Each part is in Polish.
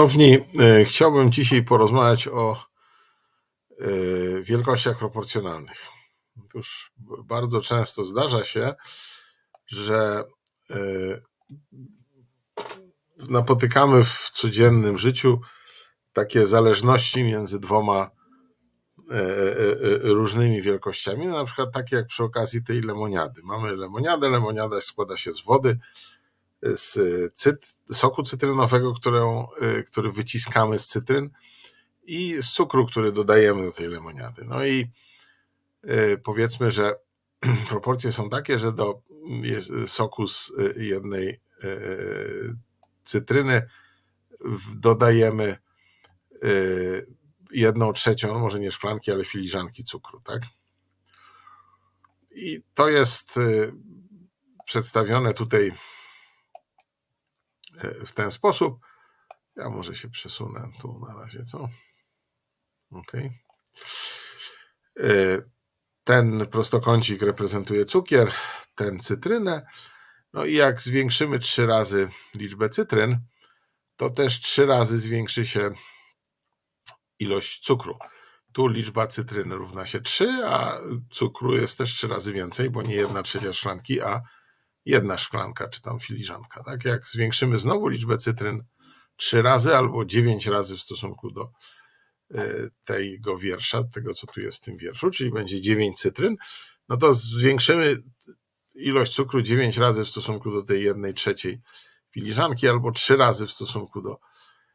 Szanowni, chciałbym dzisiaj porozmawiać o wielkościach proporcjonalnych. Otóż bardzo często zdarza się, że napotykamy w codziennym życiu takie zależności między dwoma różnymi wielkościami, na przykład takie jak przy okazji tej lemoniady. Mamy lemoniadę, lemoniada składa się z wody, z soku cytrynowego, który wyciskamy z cytryn i z cukru, który dodajemy do tej lemoniady. No i powiedzmy, że proporcje są takie, że do soku z jednej cytryny dodajemy 1/3, może nie szklanki, ale filiżanki cukru, tak? I to jest przedstawione tutaj w ten sposób. Ja może się przesunę tu na razie, co? OK. Ten prostokącik reprezentuje cukier, ten cytrynę. No i jak zwiększymy 3 razy liczbę cytryn, to też 3 razy zwiększy się ilość cukru. Tu liczba cytryny równa się 3, a cukru jest też 3 razy więcej, bo nie 1/3 szklanki, a 1 szklanka, czy tam filiżanka. Tak jak zwiększymy znowu liczbę cytryn 3 razy albo 9 razy w stosunku do tego wiersza, tego co tu jest w tym wierszu, czyli będzie 9 cytryn, no to zwiększymy ilość cukru 9 razy w stosunku do tej 1/3 filiżanki albo 3 razy w stosunku do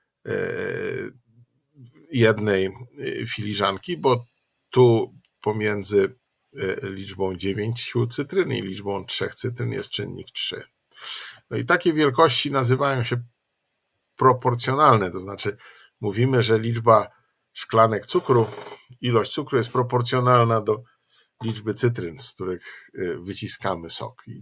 jednej filiżanki, bo tu pomiędzy liczbą 9 cytryn i liczbą 3 cytryn jest czynnik 3. No i takie wielkości nazywają się proporcjonalne, to znaczy mówimy, że liczba szklanek cukru, ilość cukru jest proporcjonalna do liczby cytryn, z których wyciskamy sok. I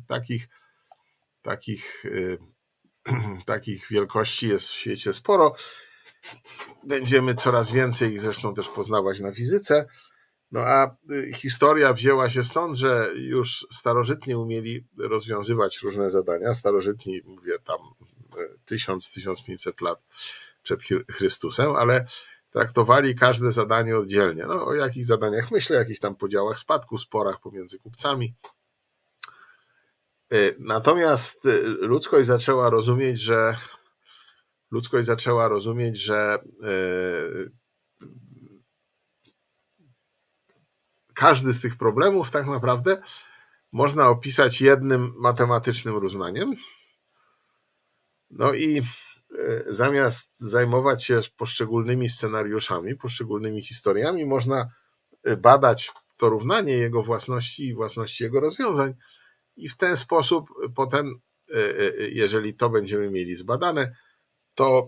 takich wielkości jest w świecie sporo. Będziemy coraz więcej ich zresztą też poznawać na fizyce. No a historia wzięła się stąd, że już starożytni umieli rozwiązywać różne zadania. Starożytni, mówię tam 1000-1500 lat przed Chrystusem, ale traktowali każde zadanie oddzielnie. No, o jakich zadaniach myślę, jakichś tam podziałach spadku, sporach pomiędzy kupcami. Natomiast ludzkość zaczęła rozumieć, że każdy z tych problemów tak naprawdę można opisać jednym matematycznym równaniem. No i zamiast zajmować się poszczególnymi scenariuszami, poszczególnymi historiami, można badać to równanie, jego własności i własności jego rozwiązań i w ten sposób potem, jeżeli to będziemy mieli zbadane, to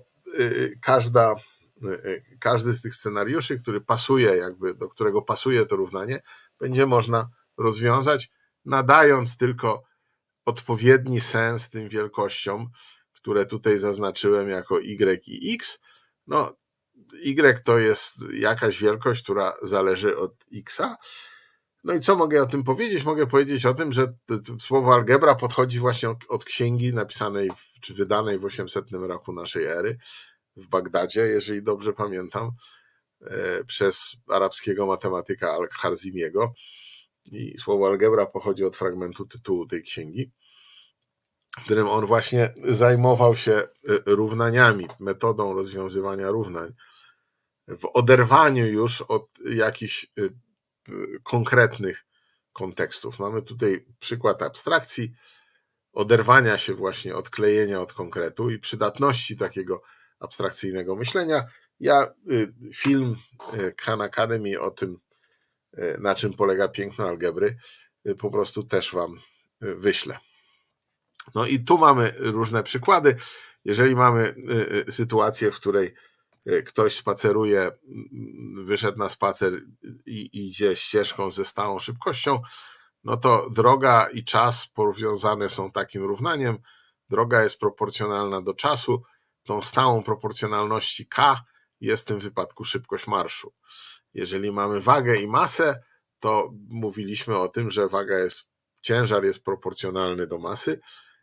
każdy z tych scenariuszy, do którego pasuje to równanie, będzie można rozwiązać, nadając tylko odpowiedni sens tym wielkościom, które tutaj zaznaczyłem jako y i x. No, y to jest jakaś wielkość, która zależy od x-a. No i co mogę o tym powiedzieć? Mogę powiedzieć o tym, że słowo algebra podchodzi właśnie od księgi napisanej czy wydanej w 800 roku naszej ery w Bagdadzie, jeżeli dobrze pamiętam, przez arabskiego matematyka Al-Kharzimiego. I słowo algebra pochodzi od fragmentu tytułu tej księgi, w którym on właśnie zajmował się równaniami, metodą rozwiązywania równań, w oderwaniu już od jakichś konkretnych kontekstów. Mamy tutaj przykład abstrakcji, oderwania się właśnie, odklejenia od konkretu i przydatności takiego abstrakcyjnego myślenia. Ja film Khan Academy o tym, na czym polega piękno algebry, po prostu też wam wyślę. No i tu mamy różne przykłady. Jeżeli mamy sytuację, w której ktoś spaceruje, wyszedł na spacer i idzie ścieżką ze stałą szybkością, no to droga i czas powiązane są takim równaniem. Droga jest proporcjonalna do czasu. Tą stałą proporcjonalności k jest w tym wypadku szybkość marszu. Jeżeli mamy wagę i masę, to mówiliśmy o tym, że ciężar jest proporcjonalny do masy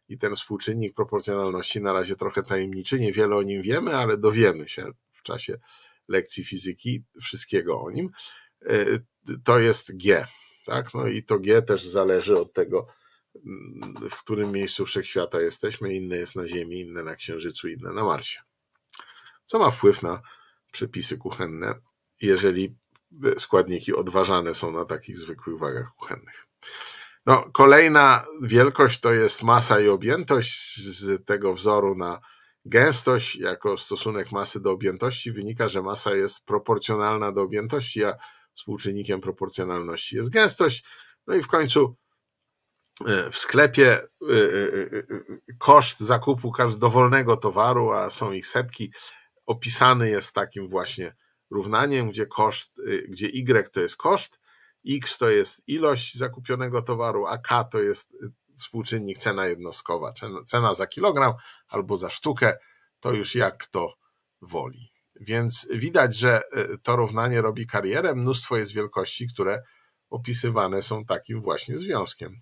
i ten współczynnik proporcjonalności na razie trochę tajemniczy, niewiele o nim wiemy, ale dowiemy się w czasie lekcji fizyki wszystkiego o nim. To jest G, tak? No i to G też zależy od tego, w którym miejscu wszechświata jesteśmy. Inne jest na Ziemi, inne na Księżycu, inne na Marsie. Co ma wpływ na przepisy kuchenne, jeżeli składniki odważane są na takich zwykłych wagach kuchennych. No, kolejna wielkość to jest masa i objętość. Z tego wzoru na gęstość jako stosunek masy do objętości wynika, że masa jest proporcjonalna do objętości, a współczynnikiem proporcjonalności jest gęstość. No i w końcu w sklepie koszt zakupu dowolnego towaru, a są ich setki, opisany jest takim właśnie równaniem, gdzie Y to jest koszt, X to jest ilość zakupionego towaru, a K to jest współczynnik cena jednostkowa, cena za kilogram albo za sztukę, to już jak kto woli. Więc widać, że to równanie robi karierę, mnóstwo jest wielkości, które opisywane są takim właśnie związkiem.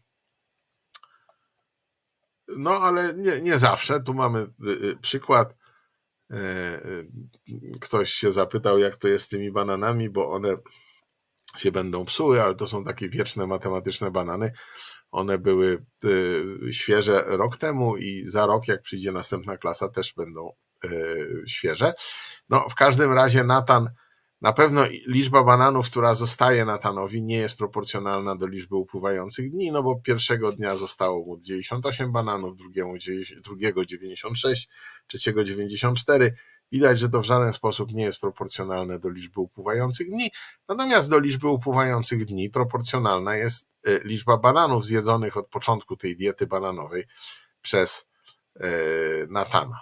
No ale nie zawsze, tu mamy przykład. Ktoś się zapytał, jak to jest z tymi bananami, bo one się będą psuły, ale to są takie wieczne matematyczne banany. One były świeże rok temu i za rok, jak przyjdzie następna klasa, też będą świeże. No, w każdym razie Natan, na pewno liczba bananów, która zostaje Natanowi, nie jest proporcjonalna do liczby upływających dni, no bo pierwszego dnia zostało mu 98 bananów, drugiego 96, trzeciego 94. Widać, że to w żaden sposób nie jest proporcjonalne do liczby upływających dni, natomiast do liczby upływających dni proporcjonalna jest liczba bananów zjedzonych od początku tej diety bananowej przez Natana.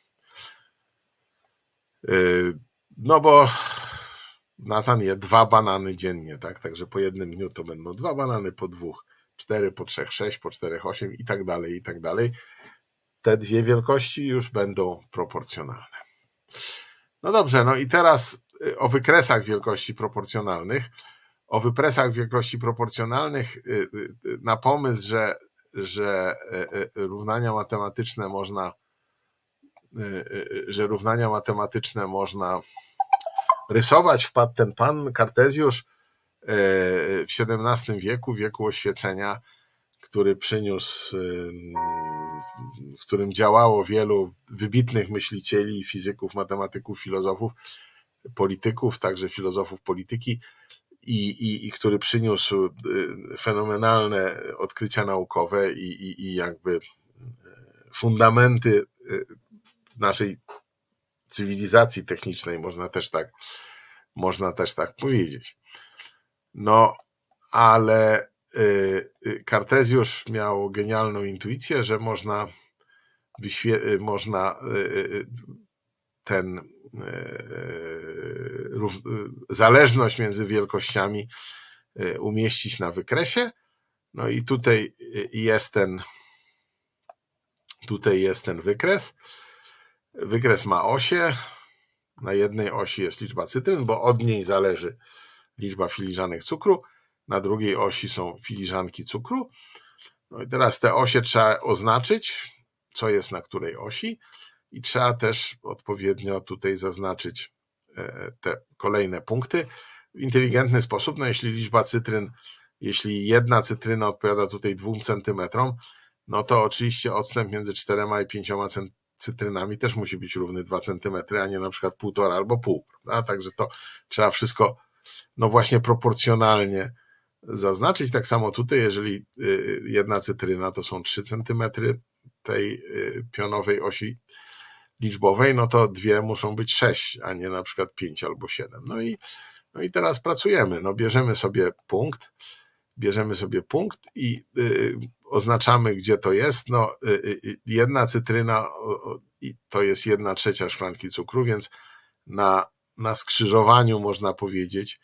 No bo Natan je 2 banany dziennie, tak? Także po jednym dniu to będą 2 banany, po 2 4, po 3 6, po 4 8 i tak dalej, i tak dalej. Te dwie wielkości już będą proporcjonalne. No dobrze, no i teraz o wykresach wielkości proporcjonalnych. O wykresach wielkości proporcjonalnych na pomysł, że równania matematyczne można rysować, wpadł ten pan Kartezjusz w XVII wieku, wieku oświecenia, który przyniósł, w którym działało wielu wybitnych myślicieli, fizyków, matematyków, filozofów, polityków, także filozofów polityki i który przyniósł fenomenalne odkrycia naukowe i jakby fundamenty naszej cywilizacji technicznej, można też tak powiedzieć. No, ale Kartezjusz miał genialną intuicję, że można zależność między wielkościami umieścić na wykresie. No i tutaj jest ten wykres. Wykres ma osie. Na jednej osi jest liczba cytryn, bo od niej zależy liczba filiżanek cukru. Na drugiej osi są filiżanki cukru. No i teraz te osie trzeba oznaczyć, co jest na której osi, i trzeba też odpowiednio tutaj zaznaczyć te kolejne punkty w inteligentny sposób. No jeśli jedna cytryna odpowiada tutaj 2 centymetrom, no to oczywiście odstęp między 4 i 5 cytrynami też musi być równy 2 centymetry, a nie na przykład 1,5 albo 0,5. A także to trzeba wszystko no właśnie proporcjonalnie zaznaczyć. Tak samo tutaj, jeżeli jedna cytryna to są 3 centymetry tej pionowej osi liczbowej, no to 2 muszą być 6, a nie na przykład 5 albo 7. No i teraz pracujemy. No bierzemy sobie punkt i oznaczamy, gdzie to jest. No, jedna cytryna to jest 1/3 szklanki cukru, więc na skrzyżowaniu, można powiedzieć,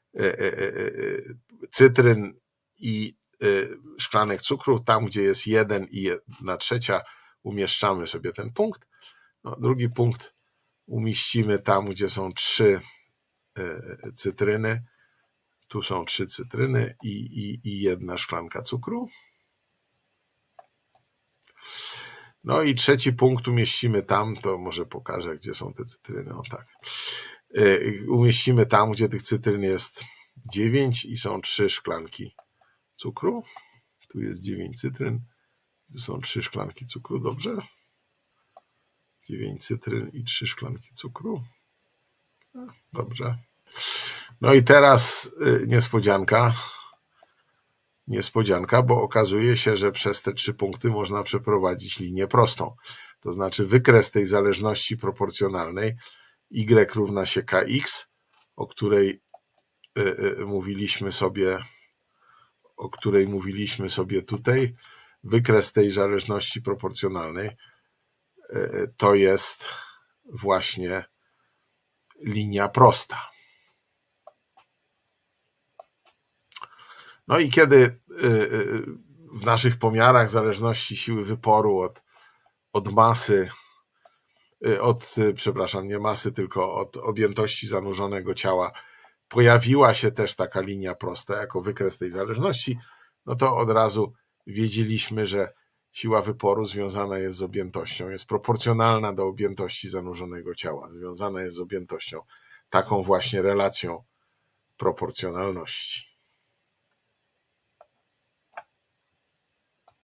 cytryn i szklanek cukru, tam gdzie jest 1 i 1/3, umieszczamy sobie ten punkt. No, drugi punkt umieścimy tam, gdzie są 3 cytryny. Tu są 3 cytryny i 1 szklanka cukru. No i trzeci punkt umieścimy tam, to może pokażę, gdzie są te cytryny. O tak. Umieścimy tam, gdzie tych cytryn jest 9 i są 3 szklanki cukru. Tu jest 9 cytryn, tu są 3 szklanki cukru, dobrze? 9 cytryn i 3 szklanki cukru. Dobrze. No i teraz niespodzianka, bo okazuje się, że przez te 3 punkty można przeprowadzić linię prostą. To znaczy wykres tej zależności proporcjonalnej y równa się kx, o której mówiliśmy sobie tutaj. Wykres tej zależności proporcjonalnej to jest właśnie linia prosta. No i kiedy w naszych pomiarach zależności siły wyporu od masy, nie masy, tylko od objętości zanurzonego ciała pojawiła się też taka linia prosta jako wykres tej zależności, no to od razu wiedzieliśmy, że siła wyporu związana jest z objętością, jest proporcjonalna do objętości zanurzonego ciała, związana jest z objętością, taką właśnie relacją proporcjonalności.